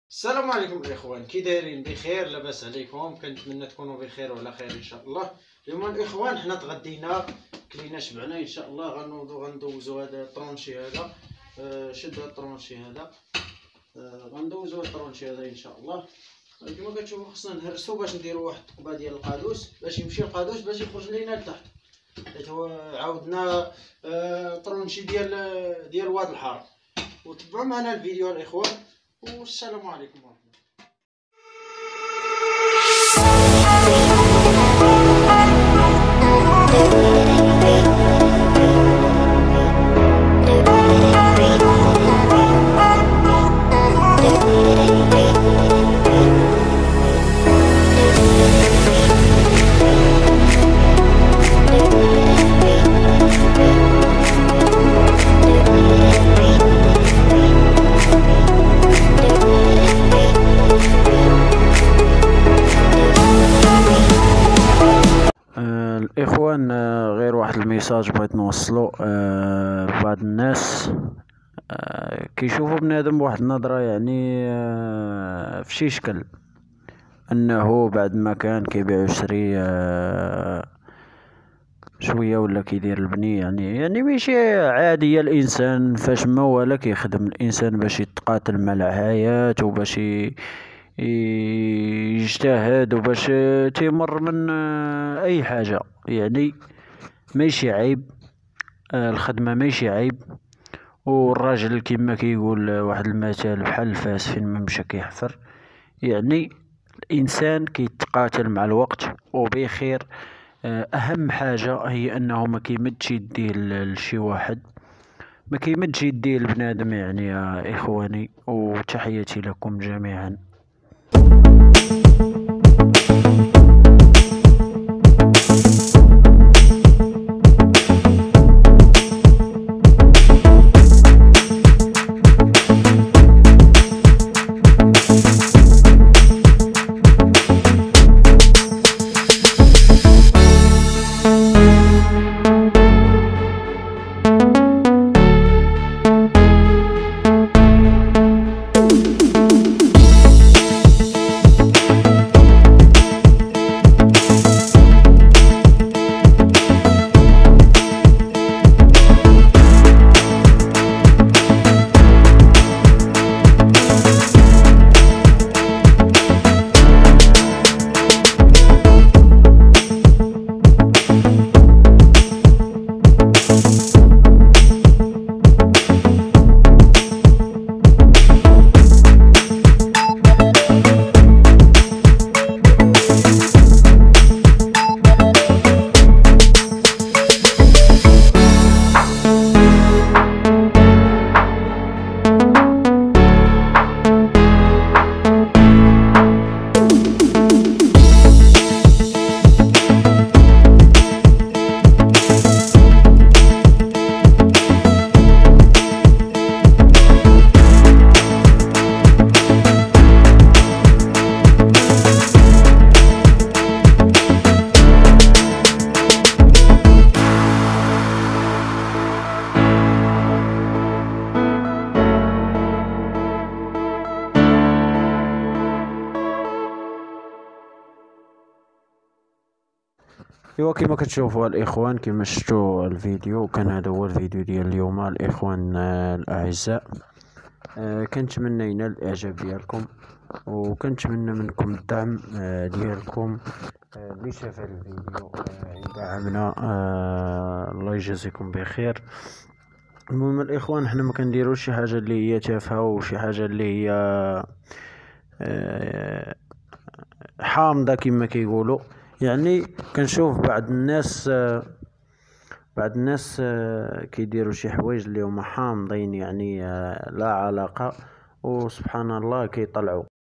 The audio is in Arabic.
السلام عليكم الاخوان، كي دايرين؟ بخير؟ لاباس عليكم؟ كنتمنى تكونوا بخير وعلى خير ان شاء الله. اليوم الاخوان حنا تغدينا، كلينا، شبعنا ان شاء الله. غندوزو هذا الطرونشي هذا. شد هذا الطرونشي هذا. غندوزو الطرونشي هذا ان شاء الله. كما كتشوفوا خصنا نهرسو باش نديرو واحد الثقبه ديال القادوس باش يمشي القادوس باش يخرج لينا لتحت، حيت هو عاودنا طرونشي ديال واد الحار. وتبعوا معنا الفيديو الاخوان، والسلام عليكم ورحمة الله. الاخوان، غير واحد الميساج بغيت نوصلو. بعض الناس كيشوفوا بنادم بواحد النظره، يعني في شي شكل، انه بعد ما كان كيبيع ويشري شويه ولا كيدير البني، يعني ماشي عاديه. الانسان فاش ما ولا كيخدم الانسان باش يتقاتل مع الحياه، وباش يجتهد، وباش تيمر من اي حاجه، يعني ماشي عيب. الخدمه ماشي عيب. والراجل كما كيقول واحد المثال، بحال الفاس فين ما مشى كيحفر. يعني الانسان كيتقاتل مع الوقت وبخير. اهم حاجه هي انه ما كيمدش يديه لشي واحد، ما كيمدش يديه لبنادم، يعني يا اخواني. وتحياتي لكم جميعا. ايوا، كما كتشوفوا الاخوان، كما شفتوا الفيديو، كان هذا هو الفيديو ديال اليوم الاخوان الاعزاء. كنتمنى ينال الاعجاب ديالكم، وكنتمنى منكم الدعم ديالكم. اللي شاف هذا الفيديو يدعمنا، الله يجازيكم بخير. المهم الاخوان، حنا ما كنديروش شي حاجه اللي هي تافهه، وشي حاجه اللي هي حامضه كما كيقولوا. يعني كنشوف بعض الناس كيديروا شي حوايج اللي هما حامضين، يعني لا علاقه، وسبحان الله كيطلعوا.